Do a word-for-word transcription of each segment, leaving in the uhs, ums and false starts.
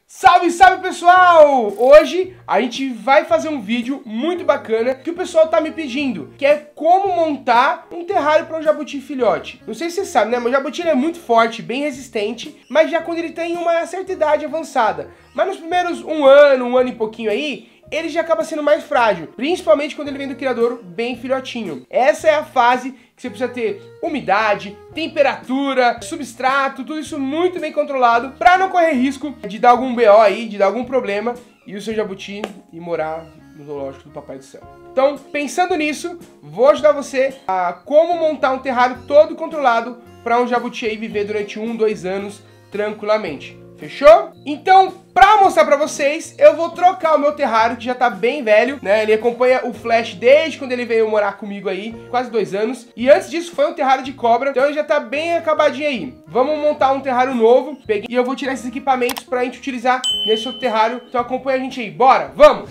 Salve, salve pessoal! Hoje a gente vai fazer um vídeo muito bacana que o pessoal tá me pedindo, que é como montar um terrário para um jabuti filhote. Não sei se você sabe, né? Meu jabuti ele é muito forte, bem resistente, mas já quando ele tem uma certa idade avançada. Mas nos primeiros um ano, um ano e pouquinho aí, ele já acaba sendo mais frágil, principalmente quando ele vem do criador bem filhotinho. Essa é a fase que você precisa ter umidade, temperatura, substrato, tudo isso muito bem controlado para não correr risco de dar algum B O aí, de dar algum problema e o seu jabuti ir morar no zoológico do Papai do Céu. Então, pensando nisso, vou ajudar você a como montar um terrário todo controlado para um jabuti aí viver durante um, dois anos tranquilamente. Fechou? Então, pra mostrar pra vocês, eu vou trocar o meu terrário, que já tá bem velho, né? Ele acompanha o Flash desde quando ele veio morar comigo aí, quase dois anos. E antes disso foi um terrário de cobra, então ele já tá bem acabadinho aí. Vamos montar um terrário novo, peguei, e eu vou tirar esses equipamentos pra gente utilizar nesse outro terrário. Então acompanha a gente aí, bora, vamos!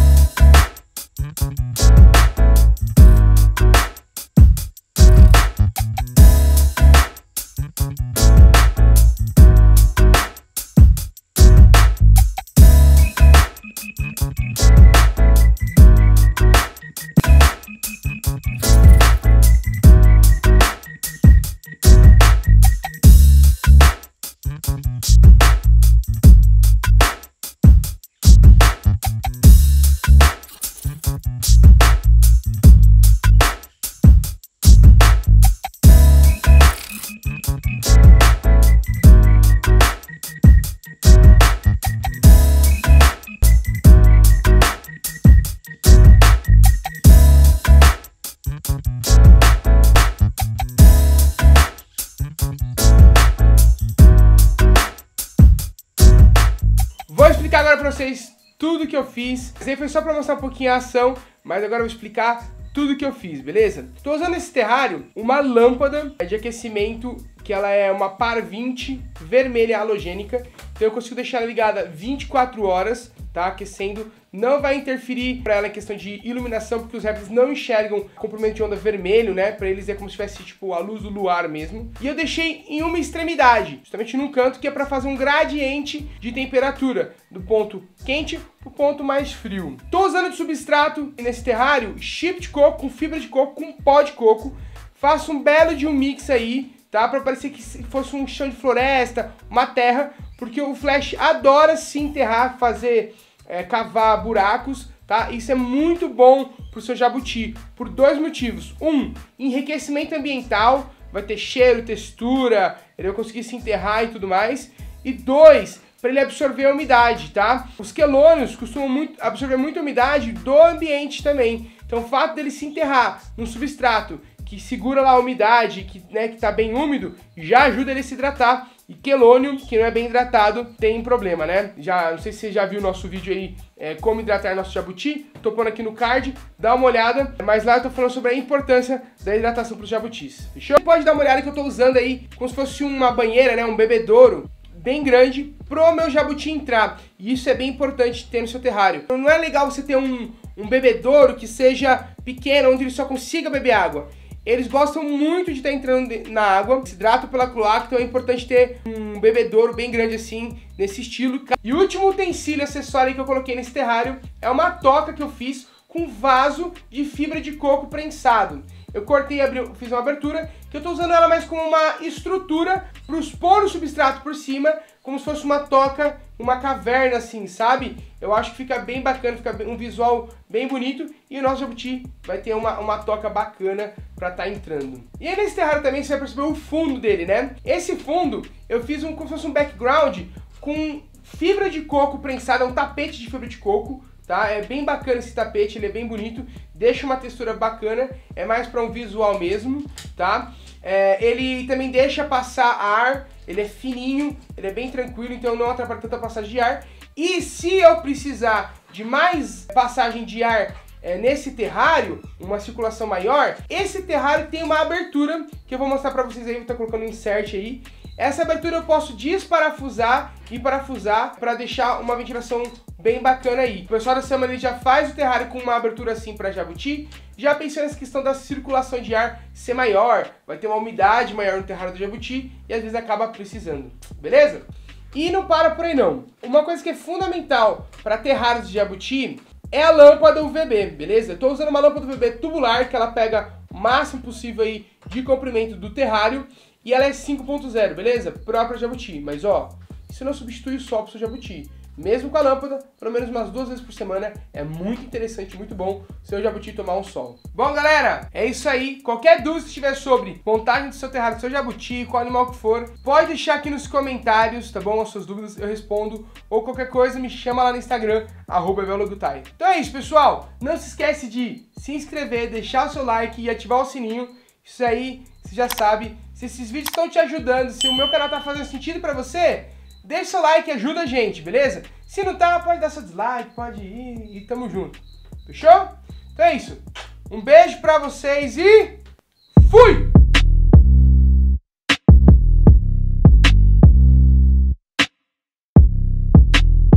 Vou explicar agora pra vocês tudo que eu fiz. Isso aí foi só pra mostrar um pouquinho a ação, mas agora eu vou explicar tudo que eu fiz, beleza? Tô usando nesse terrário uma lâmpada de aquecimento, que ela é uma par vinte vermelha halogênica. Então eu consigo deixar ela ligada vinte e quatro horas, tá? Aquecendo. Não vai interferir para ela em questão de iluminação, porque os répteis não enxergam comprimento de onda vermelho, né? Para eles é como se tivesse tipo a luz do luar mesmo. E eu deixei em uma extremidade, justamente num canto, que é para fazer um gradiente de temperatura, do ponto quente pro ponto mais frio. Tô usando de substrato nesse terrário chip de coco com fibra de coco com pó de coco. Faço um belo de um mix aí, tá? Para parecer que fosse um chão de floresta, uma terra, porque o Flash adora se enterrar, fazer É, cavar buracos, tá? Isso é muito bom pro seu jabuti, por dois motivos. Um, enriquecimento ambiental, vai ter cheiro, textura, ele vai conseguir se enterrar e tudo mais. E dois, para ele absorver a umidade, tá? Os quelônios costumam muito, absorver muita umidade do ambiente também. Então o fato dele se enterrar num substrato que segura lá a umidade, que, né, que tá bem úmido, já ajuda ele a se hidratar. E quelônio, que não é bem hidratado, tem problema, né? Já, não sei se você já viu o nosso vídeo aí, é, como hidratar nosso jabuti. Tô pondo aqui no card, dá uma olhada. Mas lá eu tô falando sobre a importância da hidratação para os jabutis. Fechou? Você pode dar uma olhada que eu tô usando aí, como se fosse uma banheira, né? Um bebedouro bem grande pro meu jabuti entrar. E isso é bem importante ter no seu terrário. Então, não é legal você ter um, um bebedouro que seja pequeno, onde ele só consiga beber água. Eles gostam muito de estar entrando na água, se hidratam pela cloaca, então é importante ter um bebedouro bem grande assim, nesse estilo. E o último utensílio acessório que eu coloquei nesse terrário é uma toca que eu fiz com vaso de fibra de coco prensado. Eu cortei, abri, fiz uma abertura, que eu tô usando ela mais como uma estrutura para pôr o substrato por cima, como se fosse uma toca, uma caverna assim, sabe? Eu acho que fica bem bacana, fica um visual bem bonito e o nosso jabuti vai ter uma, uma toca bacana para estar tá entrando. E aí nesse terrário também você vai perceber o fundo dele, né? Esse fundo eu fiz um, como se fosse um background com fibra de coco prensada, é um tapete de fibra de coco, tá? É bem bacana esse tapete, ele é bem bonito, deixa uma textura bacana, é mais para um visual mesmo, tá? É, ele também deixa passar ar, ele é fininho, ele é bem tranquilo, então não atrapalha tanta passagem de ar. E se eu precisar de mais passagem de ar é, nesse terrário, uma circulação maior, esse terrário tem uma abertura, que eu vou mostrar para vocês aí, vou estar colocando um insert aí. Essa abertura eu posso desparafusar e parafusar para deixar uma ventilação bem bacana aí. O pessoal da Sama ele já faz o terrário com uma abertura assim para jabuti, já pensando nessa questão da circulação de ar ser maior, vai ter uma umidade maior no terrário do jabuti e às vezes acaba precisando, beleza? E não para por aí não. Uma coisa que é fundamental para terrários de jabuti é a lâmpada U V B, beleza? Eu tô usando uma lâmpada U V B tubular, que ela pega o máximo possível aí de comprimento do terrário, e ela é cinco ponto zero, beleza? Própria jabuti, mas ó, isso não substitui o sol pro seu jabuti. Mesmo com a lâmpada, pelo menos umas duas vezes por semana, é muito interessante, muito bom o seu jabuti tomar um sol. Bom, galera, é isso aí. Qualquer dúvida que tiver sobre montagem do seu terrário, do seu jabuti, qual animal que for, pode deixar aqui nos comentários, tá bom? As suas dúvidas eu respondo. Ou qualquer coisa, me chama lá no Instagram, arroba evelogutai. Então é isso, pessoal. Não se esquece de se inscrever, deixar o seu like e ativar o sininho. Isso aí, você já sabe. Se esses vídeos estão te ajudando, se o meu canal tá fazendo sentido pra você, deixa seu like e ajuda a gente, beleza? Se não tá, pode dar seu dislike, pode ir e tamo junto. Fechou? Então é isso. Um beijo pra vocês e fui!